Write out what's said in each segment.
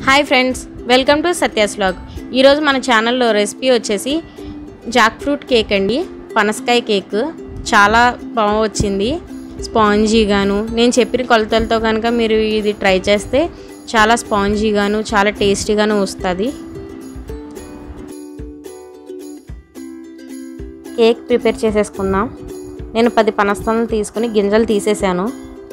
High friends welcome to Satyas vlog मन channel recipe वच्चेसी jackfruit cake अंडी पनसकाय केक चाला बागा वच्चिंदी स्पांजी गानु नेनु चेप्पिन कोलतलतो गनुक मीरु इदी ट्रై చేస్తే చాలా స్పాంజీ గాను చాలా టేస్టీ గాను వస్తది। కేక్ ప్రిపేర్ చేసేసుకుందాం। నేను 10 పనసలను తీసుకొని గింజలు తీసేసాను।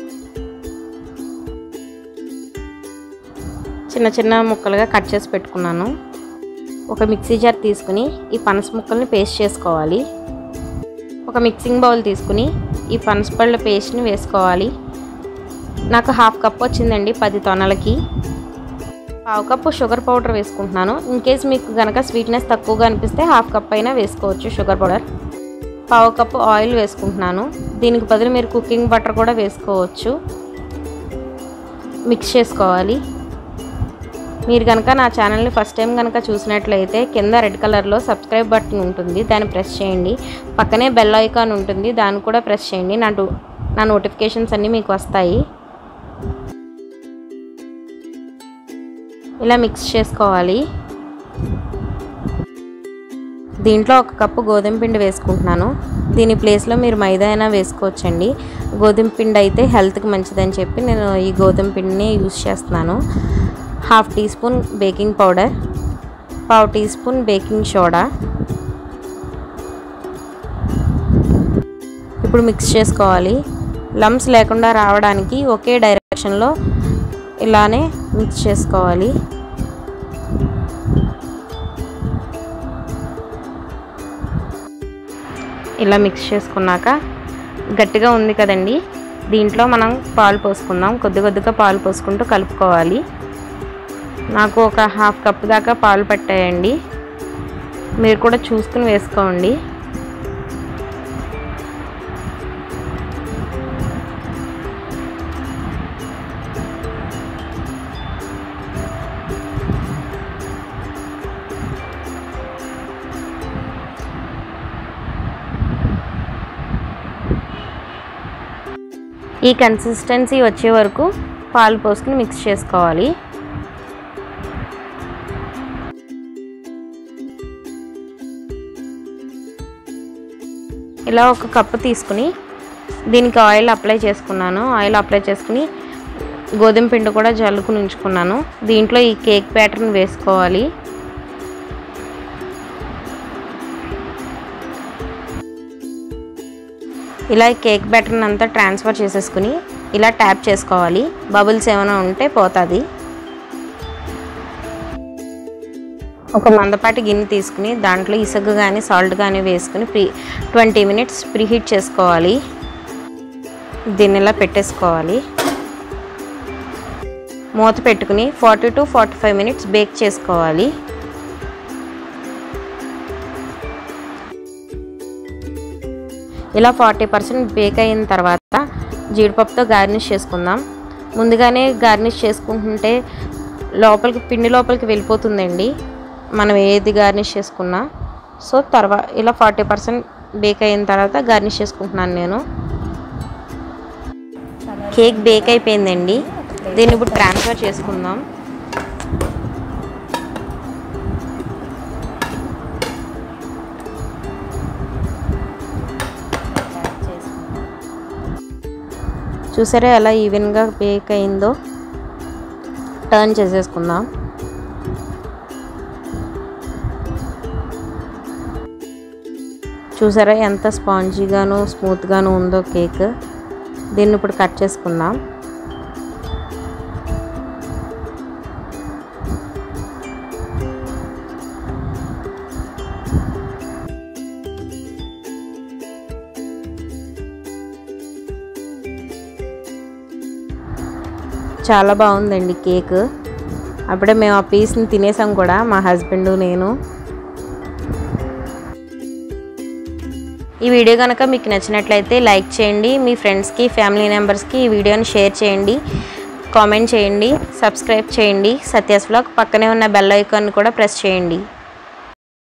చిన్న చిన్న ముక్కలుగా కట్ చేసి పెట్టుకున్నాను। ఒక మిక్సీ జార్ తీసుకొని ఈ పనస ముక్కల్ని పేస్ట్ చేసుకోవాలి। ఒక మిక్సింగ్ బౌల్ తీసుకొని ఈ పనస పళ్ళ పేస్ట్ ని వేసుకోవాలి। నాకు హాఫ్ కప్ వచ్చిందండి 10 తొనలకి। పావు కప్పు షుగర్ పౌడర్ వేసుకుంటున్నాను। ఇన్ కేస్ మీకు గనక స్వీట్నెస్ తక్కువగా అనిపిస్తే హాఫ్ కప్ అయినా వేసుకోవచ్చు షుగర్ పౌడర్। పావు కప్పు ఆయిల్ వేసుకుంటున్నాను। దీనికి బదులు మీరు కుకింగ్ బటర్ కూడా వేసుకోవచ్చు। మిక్స్ చేసుకోవాలి। మీరు గనక నా ఛానల్ ని ఫస్ట్ టైం గనక చూసినట్లయితే కింద రెడ్ కలర్ లో సబ్స్క్రైబ్ బటన్ ఉంటుంది, దాన్ని ప్రెస్ చేయండి। పక్కనే బెల్ ఐకాన్ ఉంటుంది, దాన్ని కూడా ప్రెస్ చేయండి। నా నోటిఫికేషన్స్ అన్నీ మీకు వస్తాయి। ఇలా మిక్స్ చేసుకోవాలి। దీంట్లో ఒక కప్పు గోధుమ పిండి వేసుకుంటున్నాను। దీని ప్లేస్ లో మీరు మైదా అయినా వేసుకోవచ్చండి। గోధుమ పిండి అయితే హెల్త్ కి మంచిదని చెప్పి నేను ఈ గోధుమ పిండిని యూస్ చేస్తున్నాను। Half teaspoon baking powder, पाव टी स्पून बेकिंग सोडा। ఇప్పుడు మిక్స్ చేసుకోవాలి। లమ్స్ లేకుండా రావడానికి ఒకే డైరెక్షన్ లో ఇలానే మిక్స్ చేసుకోవాలి। ఇలా మిక్స్ చేసుకున్నాక గట్టిగా ఉంది కదండి, దీంట్లో మనం పాలు పోసుకుందాం। కొద్ది కొద్దిగా పాలు పోసుకుంటూ కలుపుకోవాలి। నాకు ఒక హాఫ్ కప్ దాకా పాలు పట్టాయండి, మీరు కూడా చూసుకుని వేసుకోండి। ఈ కన్సిస్టెన్సీ వచ్చే వరకు పాలు పోసుకుని మిక్స్ చేసుకోవాలి। ఇలా ఒక కప్పు తీసుకుని దీనికి ఆయిల్ అప్లై చేసుకున్నాను। ఆయిల్ అప్లై చేసుకుని గోధుమ పిండి కూడా జల్లుకుని ఉంచుకున్నాను। దీంట్లో ఈ కేక్ ప్యాటర్న్ వేసుకోవాలి। ఇలా కేక్ బ్యాటర్ని అంతా ట్రాన్స్ఫర్ చేసేసుకుని ఇలా ట్యాప్ చేసుకోవాలి। బబుల్స్ ఏమైనా ఉంటే పోతుంది। ఒక మందపాటి గిన్నె తీసుకుని దాంట్లో ఇసుక కానీ సాల్ట్ కానీ వేసుకుని 20 మినిట్స్ ప్రీహీట్ చేసుకోవాలి। దీన్ని ఇలా పెట్టేసుకోవాలి। మూత పెట్టుకుని 40 to 45 మినిట్స్ బేక్ చేసుకోవాలి। ఇలా 40% బేక్ అయిన తర్వాత జీడిపప్పుతో గార్నిష్ చేసుకుందాం। ముందుగానే గార్నిష్ చేసుకుంటుంటే పిండి లోపలికి వెళ్ళిపోతుందండి మనం ఏది గార్నిష్ చేసుకున్నా। సో తర్వాత ఇలా 40% బేక్ అయిన తర్వాత గార్నిష్ చేసుకుంటున్నాను నేను। కేక్ బేక్ అయిపోయిందండి, దీన్ని ఇప్పుడు ట్రాన్స్ఫర్ చేసుకుందాం। చూసారా ఎలా ఈవెన్గా బేక్ అయిందో, టర్న్ చేసేసుకుందాం। చూసారా ఎంత స్పాంజీగాను స్మూత్గాను ఉందో కేక్। దీన్ని ఇప్పుడు కట్ చేసుకుందాం। చాలా బాగుందండి కేక్। అప్పుడే మేము ఆ పీస్ని తినేసాం కూడా, మా హస్బెండ్ నేను। ఈ వీడియో కనుక మీకు నచ్చినట్లయితే లైక్ చేయండి, మీ ఫ్రెండ్స్కి ఫ్యామిలీ మెంబర్స్కి ఈ వీడియోని షేర్ చేయండి, కామెంట్ చేయండి, సబ్స్క్రైబ్ చేయండి। సత్యాస్ వ్లాగ్ పక్కనే ఉన్న బెల్ ఐకాన్ కూడా ప్రెస్ చేయండి।